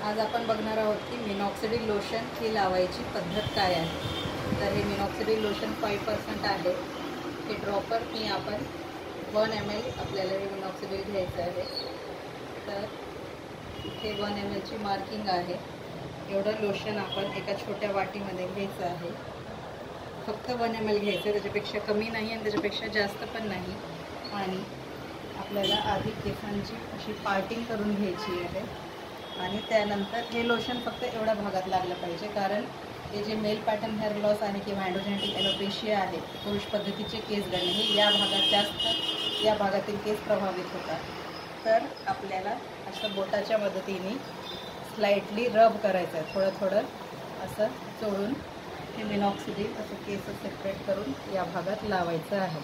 आज आपण बघणार आहोत की मिनॉक्सिडिल लोशन ही लावायची पद्धत काय आहे। तर हे मिनॉक्सिडिल लोशन 5% आहे। हे ड्रॉपर मी आपण 1 ml आपल्याला हे मिनॉक्सिडिल घ्यायचं आहे। तर हे 1 ml ची मार्किंग आहे। एवढं लोशन आपण एका छोट्या वाटीमध्ये घ्यायचं आहे। फक्त 1 ml घ्यायचं, त्याच्यापेक्षा कमी नाही आणि त्याच्यापेक्षा जास्त पण नाही। आणि आपल्याला आधी केसांची अशी पार्टिंग करून घ्यायची आहे आणि त्यानंतर हे लोशन फक्त एवढ्या भागात लागलं पाहिजे, कारण हे जे मेल पॅटर्न हेअर लॉस आहे किंवा अँड्रोजेनेटिक एलोपेशिया आहे, पुरुष पद्धतीचे केस गळणे, हे या भागात जास्त या भागातील केस प्रभावित होतात। तर आपल्याला असं बोटाच्या मदतीने स्लाइटली रब करायचं आहे, थोडं थोडं असं चोळून हे मिनॉक्सिडिल असं केस सेपरेट करून या भागात लावायचं आहे।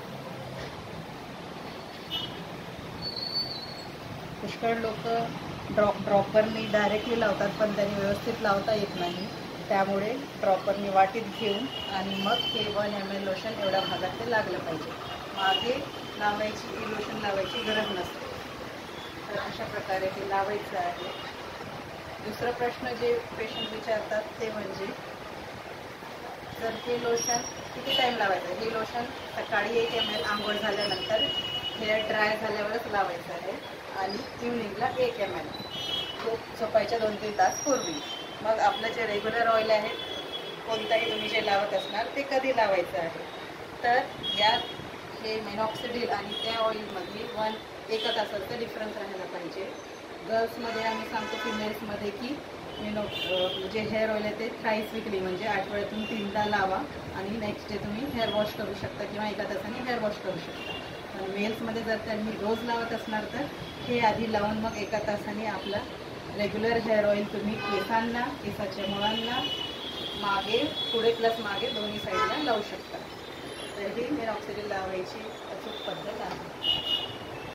पुष्कळ लोक ड्रॉपरनी डायरेक्टली लावतात, पण त्यांनी व्यवस्थित लावता येत नाही। त्यामुळे ड्रॉपरनी वाटीत घेऊन आणि मग हे 1 ml लोशन एवढ्या भागात ते लागलं पाहिजे। मागे लावायची, ही लोशन लावायची गरज नसते। तर अशा प्रकारे हे लावायचं आहे। दुसरा प्रश्न जे पेशंट विचारतात ते म्हणजे, तर हे लोशन किती टाईम लावायचं? हे लोशन सकाळी 1 ml आंघोळ झाल्यानंतर हेअर ड्राय झाल्यावरच लावायचं आहे आणि इव्हनिंगला 1 ml झोपायच्या 2-3 तास पूर्वी। मग आपलं जे रेग्युलर ऑइल आहे, कोणताही तुम्ही जे लावत असणार ते कधी लावायचं आहे? तर यात हे मिनॉक्सिडिल आणि त्या ऑइलमध्ये 1 तासाचा डिफरन्स राहायला पाहिजे। गर्ल्समध्ये आम्ही सांगतो, फिमेल्समध्ये की जे हेअर ऑइल आहे ते थ्राईस वीकली म्हणजे आठवड्यातून 3दा लावा आणि नेक्स्ट डे तुम्ही हेअर वॉश करू शकता किंवा 1 तासाने हेअर वॉश करू शकता। पण मेल्समध्ये जर त्यांनी रोज लावत असणार तर हे आधी लावून मग 1 तासाने आपला रेग्युलर हेअर ऑइल तुम्ही केसांना, केसाच्या मुळांना, मागे, पुढे प्लस मागे दोन्ही साईडला लावू शकता। तर ही मिनॉक्सिडिल लावायची अचूक पद्धत आहे।